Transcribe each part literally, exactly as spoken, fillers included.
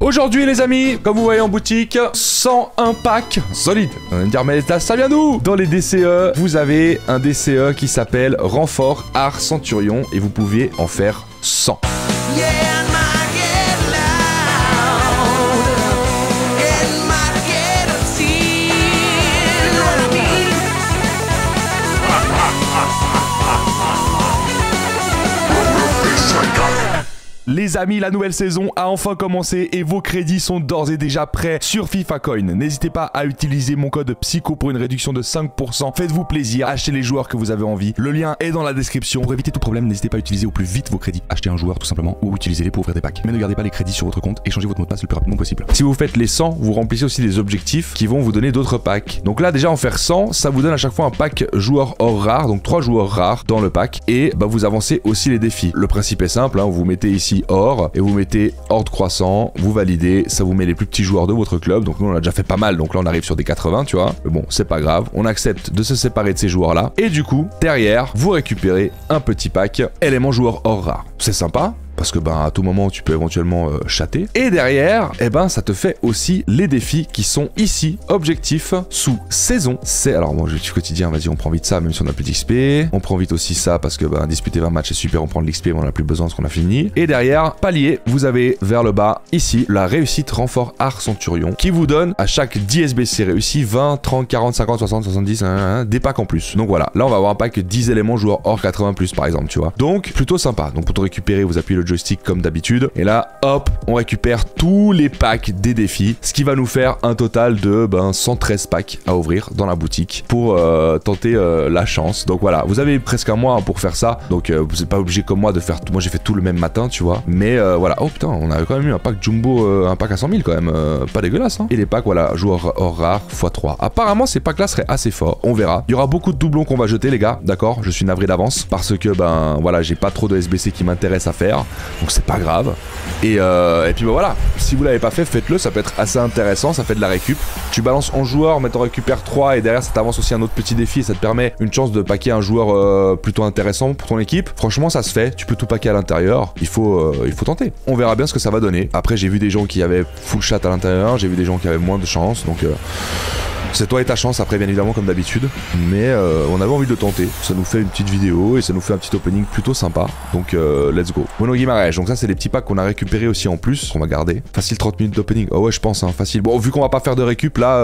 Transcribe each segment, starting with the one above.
Aujourd'hui les amis, comme vous voyez en boutique, cent un packs solides. On va me dire mais ça vient d'où? Dans les D C E, vous avez un D C E qui s'appelle Renfort Art Centurion et vous pouviez en faire cent. Yeah. Les amis, la nouvelle saison a enfin commencé et vos crédits sont d'ores et déjà prêts sur FIFA Coin. N'hésitez pas à utiliser mon code PSYCHO pour une réduction de cinq pour cent. Faites-vous plaisir, achetez les joueurs que vous avez envie. Le lien est dans la description. Pour éviter tout problème, n'hésitez pas à utiliser au plus vite vos crédits. Achetez un joueur tout simplement ou utilisez-les pour ouvrir des packs. Mais ne gardez pas les crédits sur votre compte et changez votre mot de passe le plus rapidement possible. Si vous faites les cent, vous remplissez aussi des objectifs qui vont vous donner d'autres packs. Donc là déjà en faire cent, ça vous donne à chaque fois un pack joueur or rare, donc trois joueurs rares dans le pack et bah, vous avancez aussi les défis. Le principe est simple, hein, vous mettez ici or et vous mettez ordre croissant, vous validez, ça vous met les plus petits joueurs de votre club. Donc nous on a déjà fait pas mal, donc là on arrive sur des quatre-vingts, tu vois. Mais bon, c'est pas grave, on accepte de se séparer de ces joueurs là. Et du coup, derrière, vous récupérez un petit pack élément joueur or rare. C'est sympa. Parce que ben à tout moment tu peux éventuellement euh, chatter. Et derrière, eh ben ça te fait aussi les défis qui sont ici, objectifs sous saison. C'est alors bon, objectif quotidien, vas-y on prend vite ça même si on a plus d'X P. On prend vite aussi ça parce que ben disputer vingt matchs c'est super, on prend de l'X P mais on a plus besoin parce qu'on a fini. Et derrière, palier, vous avez vers le bas ici la réussite renfort art centurion qui vous donne à chaque dix S B C réussi vingt, trente, quarante, cinquante, soixante, soixante-dix, hein, hein, des packs en plus. Donc voilà, là on va avoir un pack dix éléments joueurs or quatre-vingts plus par exemple, tu vois. Donc plutôt sympa. Donc pour te récupérer, vous appuyez le joystick comme d'habitude et là hop on récupère tous les packs des défis, ce qui va nous faire un total de ben, cent treize packs à ouvrir dans la boutique pour euh, tenter euh, la chance. Donc voilà, vous avez presque un mois pour faire ça, donc euh, vous n'êtes pas obligé comme moi de faire tout. Moi j'ai fait tout le même matin, tu vois, mais euh, voilà. Oh putain, on avait quand même eu un pack jumbo, euh, un pack à cent mille quand même, euh, pas dégueulasse hein. Et les packs voilà, joueurs or rare fois trois. Apparemment ces packs là seraient assez forts, on verra. Il y aura beaucoup de doublons qu'on va jeter les gars, d'accord, je suis navré d'avance parce que ben voilà, j'ai pas trop de S B C qui m'intéresse à faire, donc c'est pas grave. Et, euh, et puis bah voilà, si vous l'avez pas fait, faites-le, ça peut être assez intéressant, ça fait de la récup. Tu balances en joueur, mais t'en récupères trois et derrière ça t'avance aussi un autre petit défi et ça te permet une chance de packer un joueur euh, plutôt intéressant pour ton équipe. Franchement ça se fait, tu peux tout packer à l'intérieur, il faut, euh, il faut tenter. On verra bien ce que ça va donner. Après j'ai vu des gens qui avaient full chat à l'intérieur, j'ai vu des gens qui avaient moins de chance, donc... Euh, c'est toi et ta chance après bien évidemment comme d'habitude, mais euh, on avait envie de le tenter, ça nous fait une petite vidéo et ça nous fait un petit opening plutôt sympa, donc euh, let's go. Mono Guimarães, donc ça c'est les petits packs qu'on a récupérés aussi en plus, qu'on va garder. Facile trente minutes d'opening, oh ouais je pense, hein, facile. Bon vu qu'on va pas faire de récup là,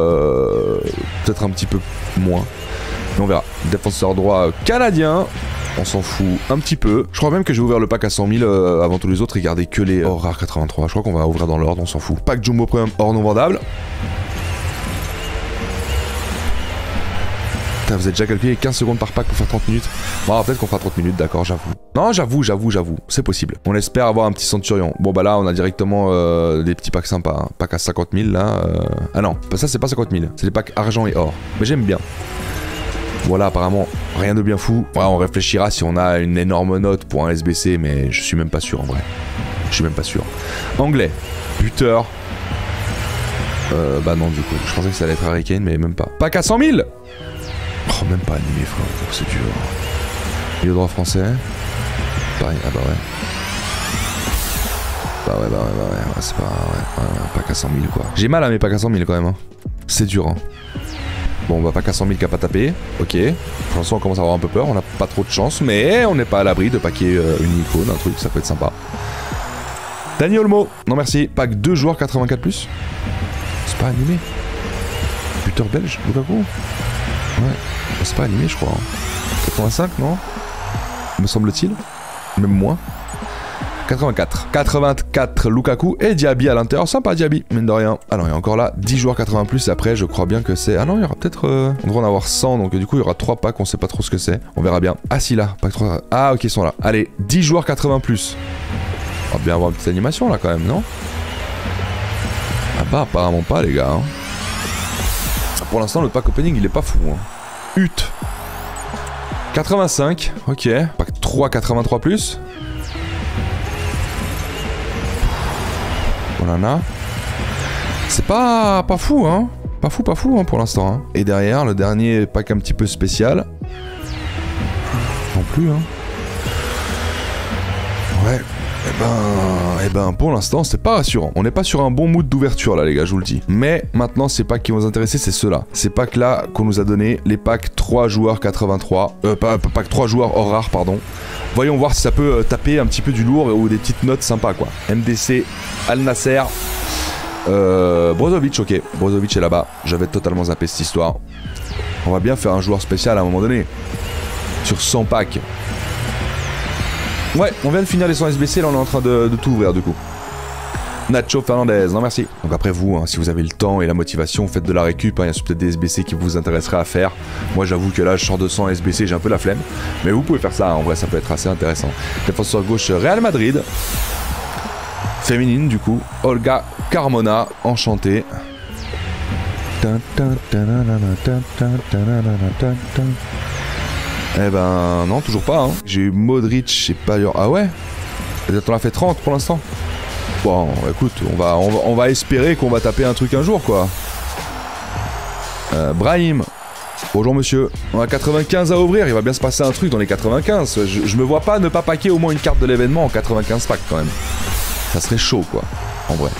euh, peut-être un petit peu moins, mais on verra. Défenseur droit canadien, on s'en fout un petit peu. Je crois même que j'ai ouvert le pack à cent mille euh, avant tous les autres et garder que les or rare quatre-vingt-trois, je crois qu'on va ouvrir dans l'ordre, on s'en fout. Pack Jumbo Premium or non vendable. Vous êtes déjà calculé quinze secondes par pack pour faire trente minutes. Bon, peut-être qu'on fera trente minutes, d'accord, j'avoue. Non, j'avoue, j'avoue, j'avoue, c'est possible. On espère avoir un petit centurion. Bon, bah là, on a directement euh, des petits packs sympas. Hein. Pack à cinquante mille, là. Euh... Ah non, ça, c'est pas cinquante mille. C'est les packs argent et or. Mais j'aime bien. Voilà, apparemment, rien de bien fou. Ouais, on réfléchira si on a une énorme note pour un S B C, mais je suis même pas sûr, en vrai. Je suis même pas sûr. Anglais, buteur. Euh, bah non, du coup. Je pensais que ça allait être Harry Kane, mais même pas. Pack à cent mille. Oh, même pas animé, frère, c'est dur. Milieu droit français. Pareil, ah bah ouais. Bah ouais, bah ouais, bah ouais, ouais c'est pas... Ouais, ouais, pack à cent mille, quoi. J'ai mal à mes packs à cent mille, quand même, hein. C'est dur, hein. Bon, bah pack à cent mille qui a pas tapé. Ok. Pour l'instant, on commence à avoir un peu peur. On a pas trop de chance, mais on n'est pas à l'abri de packer euh, une icône, un truc, ça peut être sympa. Dani Olmo. Non, merci. Pack deux joueurs quatre-vingt-quatre plus. C'est pas animé. Buteur belge, Lukaku. Ouais, c'est pas animé je crois. quatre-vingt-cinq non? Me semble-t-il. Même moins. quatre-vingt-quatre. quatre-vingt-quatre Lukaku et Diaby à l'intérieur. Sympa Diaby, mine de rien. Alors il y a encore là dix joueurs quatre-vingts plus. Après je crois bien que c'est... Ah non il y aura peut-être... Euh... On devrait en avoir cent donc du coup il y aura trois packs. On sait pas trop ce que c'est. On verra bien. Ah si là, pack trois... Ah ok ils sont là. Allez, dix joueurs quatre-vingts plus. On va bien avoir une petite animation là quand même, non? Ah bah apparemment pas les gars. Hein. Pour l'instant, le pack opening, il est pas fou. Hein. Ut. quatre-vingt-cinq. Ok. Pack trois quatre-vingt-trois plus. On en a. C'est pas, pas fou, hein. Pas fou, pas fou, hein, pour l'instant. Hein. Et derrière, le dernier pack un petit peu spécial. Non plus, hein. Ouais. Eh ben, eh ben, pour l'instant, c'est pas rassurant. On n'est pas sur un bon mood d'ouverture là, les gars, je vous le dis. Mais maintenant, c'est pas qui vont nous intéresser, c'est ceux-là. C'est packs là qu'on nous a donné, les packs trois joueurs quatre-vingt-trois. Euh, pas, pas pack trois joueurs hors rare, pardon. Voyons voir si ça peut euh, taper un petit peu du lourd ou des petites notes sympas, quoi. M D C, Al Nasser. Euh, Brozovic, ok. Brozovic est là-bas. J'avais totalement zappé cette histoire. On va bien faire un joueur spécial à un moment donné. Sur cent packs. Ouais, on vient de finir les cent S B C, là on est en train de, de tout ouvrir du coup. Nacho Fernandez, non merci. Donc après vous, hein, si vous avez le temps et la motivation, faites de la récup, hein, il y a peut-être des S B C qui vous intéresseraient à faire. Moi j'avoue que là je sors de cent S B C, j'ai un peu la flemme. Mais vous pouvez faire ça, hein, en vrai ça peut être assez intéressant. Défenseur gauche Real Madrid. Féminine du coup, Olga Carmona, enchantée. Eh ben non, toujours pas. Hein. J'ai eu Modric, je sais pas. Ah ouais? Peut-être on a fait trente pour l'instant. Bon, écoute, on va, on va, on va espérer qu'on va taper un truc un jour, quoi. Euh, Brahim. Bonjour monsieur. On a quatre-vingt-quinze à ouvrir, il va bien se passer un truc dans les quatre-vingt-quinze. Je, je me vois pas ne pas paquer au moins une carte de l'événement en quatre-vingt-quinze packs quand même. Ça serait chaud, quoi, en vrai.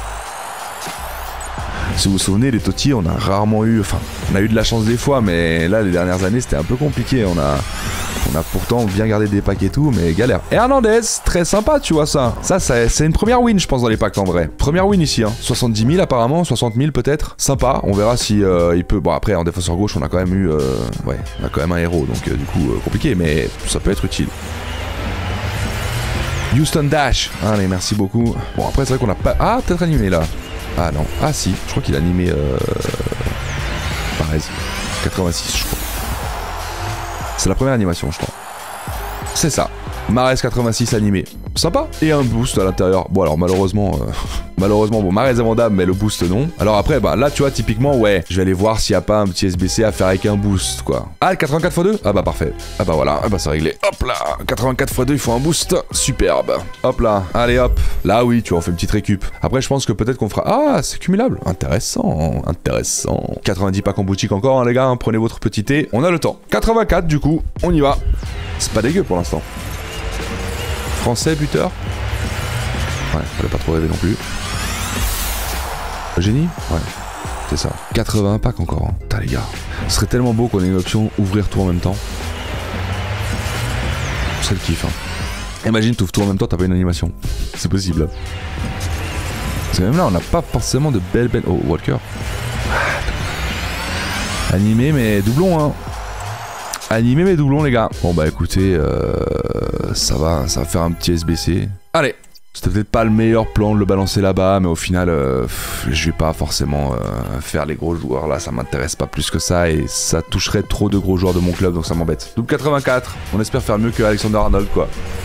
Si vous vous souvenez, les Totti, on a rarement eu... Enfin, on a eu de la chance des fois, mais là, les dernières années, c'était un peu compliqué. On a, on a pourtant bien gardé des packs et tout, mais galère. Et Hernandez, très sympa, tu vois ça. Ça, ça c'est une première win, je pense, dans les packs, en vrai. Première win ici, hein. soixante-dix mille apparemment, soixante mille peut-être. Sympa, on verra si euh, il peut... Bon, après, en défenseur gauche, on a quand même eu... Euh... Ouais, on a quand même un héros, donc euh, du coup, euh, compliqué, mais ça peut être utile. Houston Dash. Allez, merci beaucoup. Bon, après, c'est vrai qu'on a pas... Ah, peut-être animé, là. Ah non, ah si, je crois qu'il a animé euh... Pareil, quatre-vingt-six je crois. C'est la première animation je crois. C'est ça, Mahrez quatre-vingt-six animé. Sympa. Et un boost à l'intérieur. Bon alors malheureusement, euh... malheureusement bon Mahrez avant dame mais le boost non. Alors après bah là tu vois typiquement ouais, je vais aller voir s'il n'y a pas un petit S B C à faire avec un boost quoi. Ah le quatre-vingt-quatre fois deux. Ah bah parfait. Ah bah voilà, ah bah c'est réglé. Hop là, quatre-vingt-quatre fois deux il faut un boost. Superbe. Hop là, allez hop. Là oui tu vois on fait une petite récup. Après je pense que peut-être qu'on fera... Ah c'est cumulable. Intéressant, intéressant. quatre-vingt-dix packs en boutique encore hein, les gars, hein. Prenez votre petit thé, on a le temps. quatre-vingt-quatre du coup, on y va. C'est pas dégueu pour l'instant. Français buteur. Ouais, fallait pas trop rêver non plus. Génie. Ouais, c'est ça. quatre-vingts packs encore. Hein. Putain les gars. Ce serait tellement beau qu'on ait une option ouvrir tout en même temps. C'est le kiff. Hein. Imagine, t'ouvres tout en même temps, t'as pas une animation. C'est possible. Parce que même là, on n'a pas forcément de belles belles... Oh, Walker. Animé, mais doublon, hein. Animé mes doublons les gars. Bon bah écoutez, euh, ça va, ça va faire un petit S B C. Allez. C'était peut-être pas le meilleur plan de le balancer là-bas, mais au final, euh, pff, je vais pas forcément euh, faire les gros joueurs là, ça m'intéresse pas plus que ça et ça toucherait trop de gros joueurs de mon club donc ça m'embête. Double quatre-vingt-quatre, on espère faire mieux que Alexander Arnold quoi.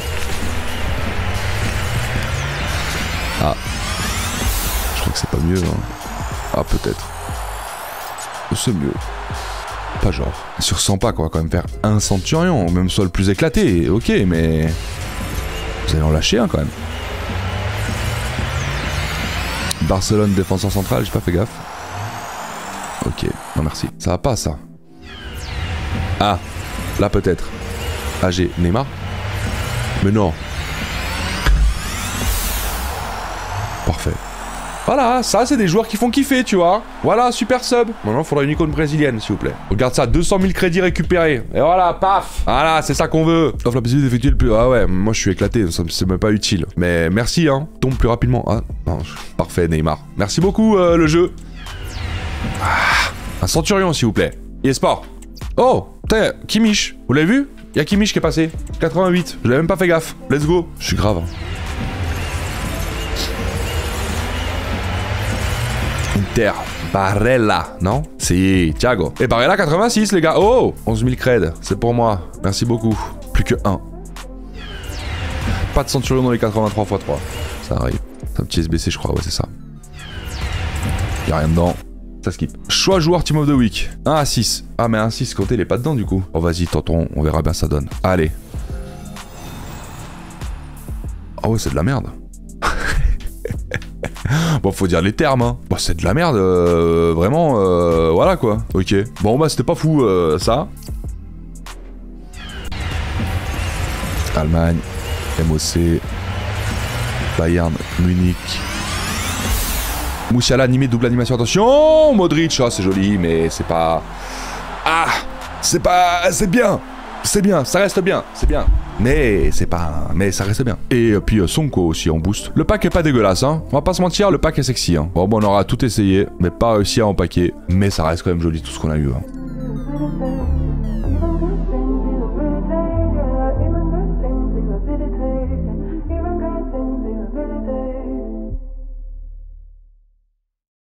Ah. Je crois que c'est pas mieux. Hein. Ah peut-être. C'est mieux. Pas genre. Sur cent packs, on va quand même faire un centurion, même soit le plus éclaté, ok, mais... Vous allez en lâcher un quand même. Barcelone, défenseur central, j'ai pas fait gaffe. Ok, non merci. Ça va pas ça. Ah, là peut-être. Ah j'ai Neymar. Mais non. Parfait. Voilà, ça c'est des joueurs qui font kiffer, tu vois. Voilà, super sub. Maintenant, il faudra une icône brésilienne, s'il vous plaît. Regarde ça, deux cent mille crédits récupérés. Et voilà, paf. Voilà, c'est ça qu'on veut. Offre la possibilité d'effectuer le plus... Ah ouais, moi je suis éclaté, c'est même pas utile. Mais merci, hein. Tombe plus rapidement. Ah, non, je... parfait, Neymar. Merci beaucoup, euh, le jeu. Ah, un centurion, s'il vous plaît. eSport. Oh, putain, Kimmich. Vous l'avez vu? Il y a Kimmich qui est passé. quatre-vingt-huit. Je l'avais même pas fait gaffe. Let's go. Je suis grave. Inter, Barella, non? Si, Thiago. Et Barella quatre-vingt-six les gars. Oh, onze mille creds, c'est pour moi. Merci beaucoup. Plus que un. Pas de centurion dans les quatre-vingt-trois fois trois. Ça arrive. C'est un petit S B C je crois, ouais c'est ça. Y'a rien dedans. Ça skip. Choix joueur team of the week. un à six. Ah mais un à six, côté il est pas dedans du coup. Oh vas-y, tentons, on verra bien ça donne. Allez. Ah ouais c'est de la merde. Bon, faut dire les termes, hein. Bah, c'est de la merde, euh, vraiment, euh, voilà quoi. Ok. Bon, bah, c'était pas fou, euh, ça. Allemagne, M O C, Bayern Munich. Musiala animé, double animation, attention. Modric, oh, c'est joli, mais c'est pas... Ah, c'est pas... C'est bien. C'est bien, ça reste bien, c'est bien. Mais c'est pas... Mais ça reste bien. Et puis euh, Sonko aussi en boost. Le pack est pas dégueulasse, hein. On va pas se mentir, le pack est sexy, hein. Bon, bon, on aura tout essayé, mais pas réussi à empaquer. Mais ça reste quand même joli tout ce qu'on a eu, hein.